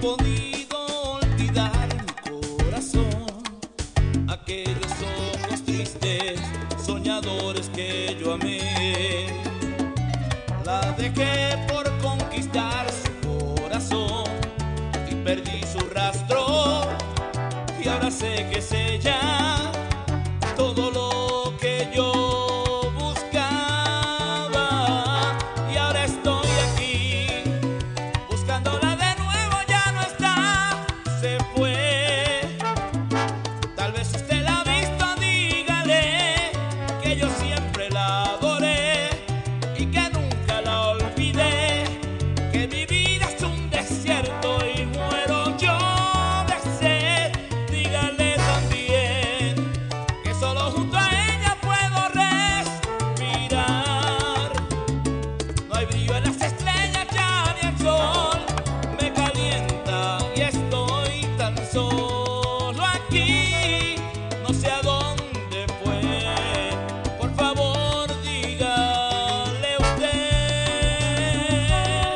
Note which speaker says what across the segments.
Speaker 1: podido olvidar mi corazón, aquellos ojos tristes, soñadores que yo amé. La dejé por conquistar su corazón y perdí su rastro, y ahora sé que es ella todo lo que yo buscaba, y ahora estoy aquí buscándola de nuevo. Ya no está, se fue. Tal vez usted la ha visto, dígale que yo siempre la adoré y que nunca la olvidé, que mi vida es un desierto y muero yo de sed. Dígale también que solo junto a ella puedo respirar. No hay brillo en las estrellas, ya ni el sol me calienta y estoy tan solo aquí. No sé a dónde fue, por favor dígale usted.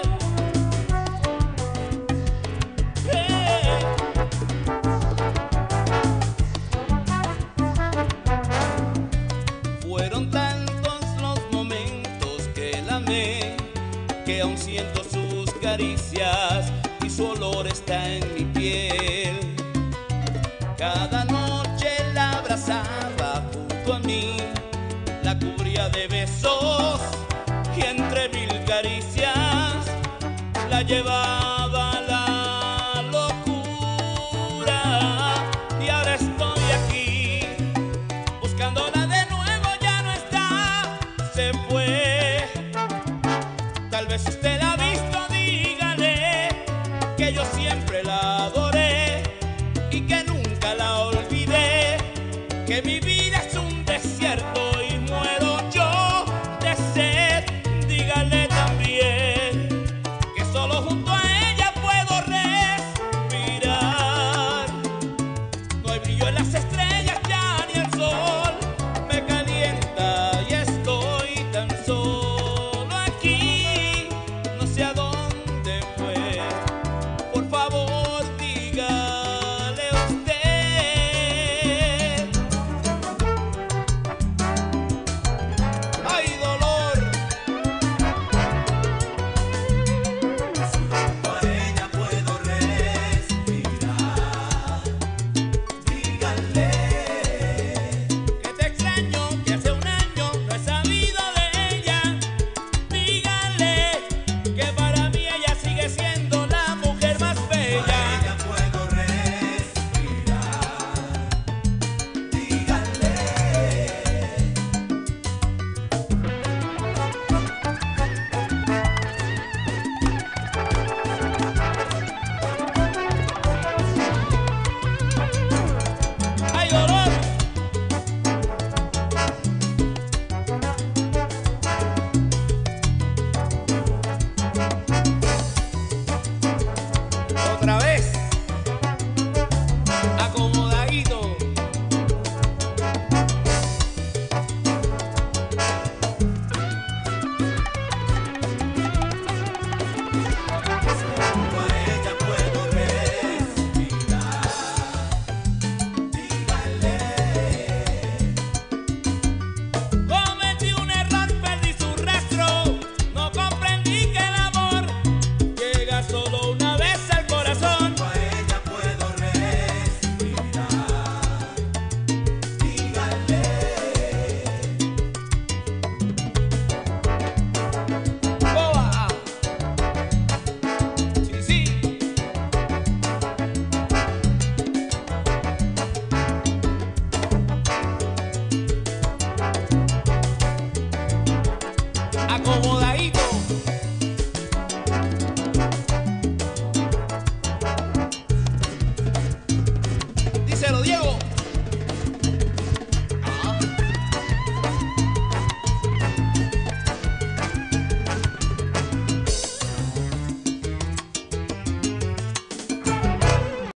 Speaker 1: Fueron tantos los momentos que la amé, que aún siento sus caricias y su olor está en mi piel. Cada noche la abrazaba junto a mí, la cubría de besos y entre mil caricias la llevaba a la locura. Y ahora estoy aquí buscándola de nuevo, ya no está, se fue. Tal vez usted la ha visto, dígale que yo siempre